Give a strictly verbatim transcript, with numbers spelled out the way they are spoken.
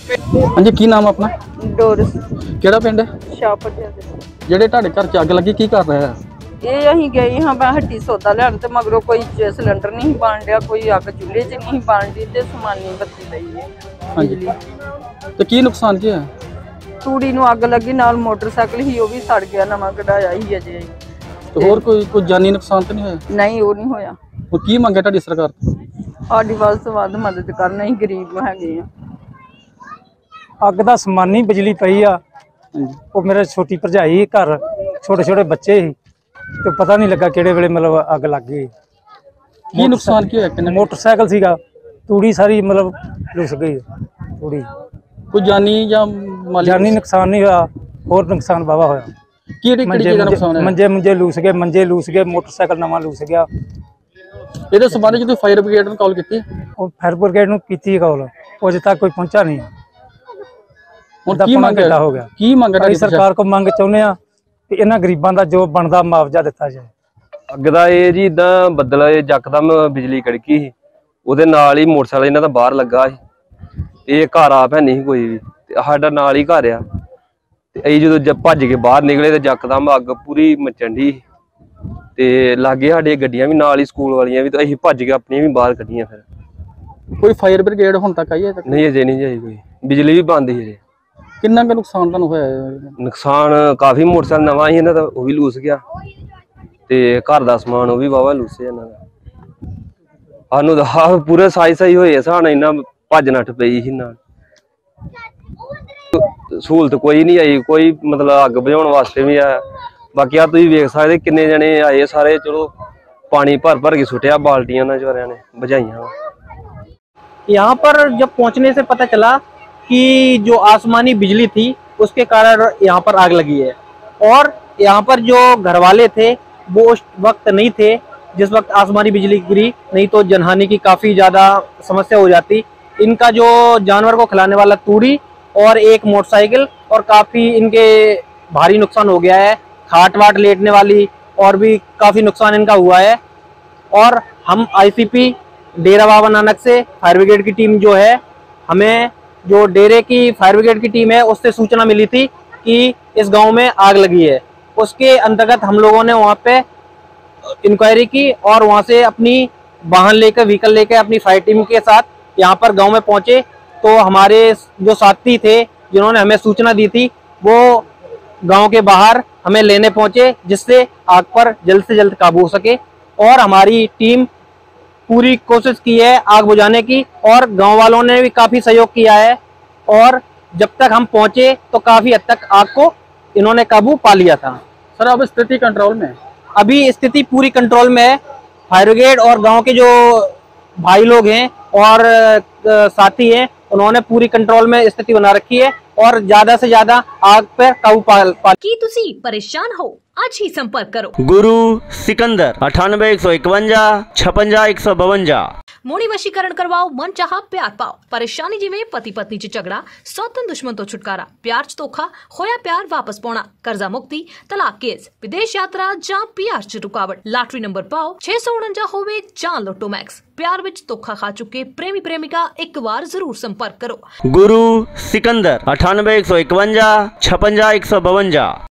हाँ जी, की नाम अपना? डोरस केड़ा पिंड है? शाहपुर ਦੇ ਜਿਹੜੇ ਤੁਹਾਡੇ ਘਰ ਚ ਅੱਗ ਲੱਗੀ, ਕੀ ਕਰ ਰਿਹਾ ਹੈ? ਇਹ ਅਸੀਂ ਗਏ ਹਾਂ ਮੈਂ ਹੱਟੀ ਸੌਦਾ ਲੈਣ ਤੇ ਮਗਰੋਂ ਕੋਈ ਸਿਲੰਡਰ ਨਹੀਂ ਬਣ ਰਿਹਾ, ਕੋਈ ਅੱਗ ਚੁੱਲ੍ਹੇ 'ਚ ਨਹੀਂ ਬਣਦੀ ਤੇ ਸਮਾਨੀ ਬੱਤੀ ਪਈ ਹੈ ਬਿਜਲੀ। ਤੇ ਕੀ ਨੁਕਸਾਨ ਕੀ ਹੋਇਆ? ਤੂੜੀ ਨੂੰ ਅੱਗ ਲੱਗੀ, ਨਾਲ ਮੋਟਰਸਾਈਕਲ ਹੀ ਉਹ ਵੀ ਸੜ ਗਿਆ, ਨਵਾਂ ਕਢਾਇਆ ਹੀ ਅਜੇ। ਤੇ ਹੋਰ ਕੋਈ ਕੋਈ ਜਾਨੀ ਨੁਕਸਾਨ ਤਾਂ ਨਹੀਂ ਹੋਇਆ? ਨਹੀਂ, ਉਹ ਨਹੀਂ ਹੋਇਆ। ਉਹ ਕੀ ਮੰਗੇ ਤੁਹਾਡੀ ਸਰਕਾਰ ਤੋਂ? ਸਾਡੀ ਵੱਧ ਤੋਂ ਵੱਧ ਮਦਦ ਕਰਨਾ, ਅਸੀਂ ਗਰੀਬ ਹੈਗੇ ਆ। ਅੱਗ ਦਾ ਸਮਾਨੀ ਬਿਜਲੀ ਪਈ ਆ। ਉਹ ਮੇਰੇ ਛੋਟੀ ਭਰਜਾਈ ਘਰ ਛੋਟੇ ਛੋਟੇ ਬੱਚੇ ਸੀ ਤੇ ਪਤਾ ਨਹੀਂ ਲੱਗਾ ਕਿਹੜੇ ਵੇਲੇ मतलब ਅੱਗ ਲੱਗ ਗਈ। ਕੀ ਨੁਕਸਾਨ ਕੀ ਹੋਇਆ? ਕਿੰਨਾ ਮੋਟਰਸਾਈਕਲ ਸੀਗਾ, ਤੂੜੀ ਸਾਰੀ मतलब ਲੁਸ ਗਈ ਤੂੜੀ। ਕੋਈ ਜਾਨੀ ਜਾਂ ਮਾਲੀ ਜਾਨੀ ਨੁਕਸਾਨ ਨਹੀਂ ਹੋਇਆ, ਹੋਰ ਨੁਕਸਾਨ ਵਾਵਾ ਹੋਇਆ। ਕਿਹੜੀ ਕਿਹੜੀ ਚੀਜ਼ ਦਾ ਨੁਕਸਾਨ ਹੈ? ਮੰਜੇ ਮੰਜੇ ਲੂਸ ਗਏ, ਮੰਜੇ ਲੂਸ ਗਏ, ਮੋਟਰਸਾਈਕਲ ਨਵਾਂ ਲੂਸ ਗਿਆ। ਇਹਦੇ ਸੰਬੰਧ ਵਿੱਚ ਤੁਸੀਂ ਫਾਇਰ ਬ੍ਰਿਗੇਡ ਨੂੰ ਕਾਲ ਕੀਤੀ? ਉਹ ਫਾਇਰ ਬ੍ਰਿਗੇਡ ਨੂੰ ਕੀਤੀ ਕਾਲ, ਉਹ ਅਜੇ ਤੱਕ ਕੋਈ ਪਹੁੰਚਾ ਨਹੀਂ। ਹੁਣ ਕੀ ਮੰਗ ਹੋ ਗਿਆ? ਕੀ ਮੰਗ ਹੈ? ਸਰਕਾਰ ਕੋ ਮੰਗ ਚਾਹੁੰਦੇ ਆ ਕਿ ਇਹਨਾਂ ਗਰੀਬਾਂ ਦਾ ਜੋ ਬਣਦਾ ਮੁਆਵਜ਼ਾ ਦਿੱਤਾ ਜਾਏ। ਅੱਗ ਦਾ ਇਹ ਜੀ ਇਦਾਂ ਬੱਦਲ ਯਕਦਮ ਬਿਜਲੀ ਕੜਕੀ ਸੀ, ਉਹਦੇ ਨਾਲ ਹੀ ਮੋਟਰਸਾਈਕਲ ਇਹਨਾਂ ਦਾ ਬਾਹਰ ਲੱਗਾ ਸੀ। ਇਹ ਘਰ ਆਪ ਹੈ ਨਹੀਂ ਕੋਈ ਵੀ, ਤੇ ਸਾਡਾ ਨਾਲ ਹੀ ਘਰ ਆ। ਤੇ ਅਸੀਂ ਜਦੋਂ ਭੱਜ ਕੇ ਬਾਹਰ ਨਿਕਲੇ ਤੇ ਯਕਦਮ ਅੱਗ ਪੂਰੀ ਮਚਣ ਢੀ ਤੇ ਲਾਗੇ ਸਾਡੀਆਂ ਗੱਡੀਆਂ ਵੀ ਨਾਲ ਹੀ ਸਕੂਲ ਵਾਲੀਆਂ ਵੀ, ਤੇ ਅਸੀਂ ਭੱਜ ਕੇ ਆਪਣੀਆਂ ਵੀ ਬਾਹਰ ਕੱਢੀਆਂ। ਫਿਰ ਕੋਈ ਫਾਇਰ ਬ੍ਰਿਗੇਡ ਹੁਣ ਤੱਕ ਆਈ ਹੈ? ਨਹੀਂ, ਅਜੇ ਨਹੀਂ ਜਾਈ ਕੋਈ, ਬਿਜਲੀ ਵੀ ਬੰਦ ਸੀ ਅਜੇ। ਕਿੰਨਾ ਕੁ ਨੁਕਸਾਨ ਤੁਹਾਨੂੰ ਹੋਇਆ? ਨੁਕਸਾਨ ਕਾਫੀ, ਮੋਟਰਸਾਈਕਲ ਨਵਾਂ ਸੀ ਇਹਨਾਂ ਦਾ, ਉਹ ਵੀ ਲੂਸ ਗਿਆ ਤੇ ਘਰ ਦਾ ਸਮਾਨ ਉਹ ਵੀ ਵਾਵਾ ਲੂਸੇ ਇਹਨਾਂ ਦਾ। ਸਾਨੂੰ ਤਾਂ ਪੂਰੇ ਸਾਈ ਸਾਈ ਹੋਏ ਸਾਨੂੰ, ਇਹਨਾਂ ਭੱਜ ਨੱਠ ਪਈ ਸੀ ਨਾਲ। ਸਹੂਲਤ ਕੋਈ ਨਹੀਂ ਆਈ, ਕੋਈ ਮਤਲਬ ਅੱਗ ਬੁਝਾਉਣ ਵਾਸਤੇ ਵੀ ਆ। ਬਾਕੀ ਆ ਤੁਸੀਂ ਵੇਖ ਸਕਦੇ ਕਿੰਨੇ ਜਣੇ ਆਏ, ਸਾਰੇ चलो पानी भर भर के सुटिया बाल्टियां ना चोरिया ने बुझाइया। यहाँ पर जब पहुंचने से पता चला कि जो आसमानी बिजली थी उसके कारण यहाँ पर आग लगी है, और यहाँ पर जो घर वाले थे वो उस वक्त नहीं थे जिस वक्त आसमानी बिजली गिरी, नहीं तो जनहानि की काफ़ी ज़्यादा समस्या हो जाती। इनका जो जानवर को खिलाने वाला तूड़ी और एक मोटरसाइकिल, और काफ़ी इनके भारी नुकसान हो गया है। खाट वाट लेटने वाली और भी काफ़ी नुकसान इनका हुआ है। और हम आईसीपी डेरा बाबा नानक से फायर ब्रिगेड की टीम जो है, हमें जो डेरे की फायर ब्रिगेड की टीम है उससे सूचना मिली थी कि इस गांव में आग लगी है। उसके अंतर्गत हम लोगों ने वहां पे इंक्वायरी की और वहां से अपनी वाहन लेकर व्हीकल लेकर अपनी फायर टीम के साथ यहाँ पर गांव में पहुंचे। तो हमारे जो साथी थे जिन्होंने हमें सूचना दी थी वो गांव के बाहर हमें लेने पहुंचे, जिससे आग पर जल्द से जल्द काबू हो सके। और हमारी टीम पूरी कोशिश की है आग बुझाने की, और गांव वालों ने भी काफ़ी सहयोग किया है। और जब तक हम पहुंचे तो काफ़ी हद तक आग को इन्होंने काबू पा लिया था। सर, अब स्थिति कंट्रोल में है? अभी स्थिति पूरी कंट्रोल में है। फायर ब्रिगेड और गांव के जो भाई लोग हैं और साथी हैं, उन्होंने पूरी कंट्रोल में स्थिति बना रखी है और ज्यादा से ज्यादा आग पर काबू पा पा की तुसी परेशान हो? आज ही संपर्क करो गुरु सिकंदर अठानबे एक सौ इकवंजा छपंजा एक सौ बवंजा। मोड़ी वशीकरण करवाओ, मन चाहा प्यार पाओ। परेशानी जिमें पति पत्नी च झगड़ा, सौतन दुश्मन तो छुटकारा, प्यार च धोखा, खोया प्यार वापस पाना, कर्जा मुक्ति, तलाक केस, विदेश यात्रा जां प्यार च रुकावट, लाटरी नंबर पाओ छे सौ उनंजा होवे जां लोटो मैक्स। प्यार विच धोखा खा चुके प्रेमी प्रेमिका एक बार जरूर संपर्क करो। गुरु सिकंदर अठानबे एक सौ इकवंजा छपंजा एक सौ बवंजा।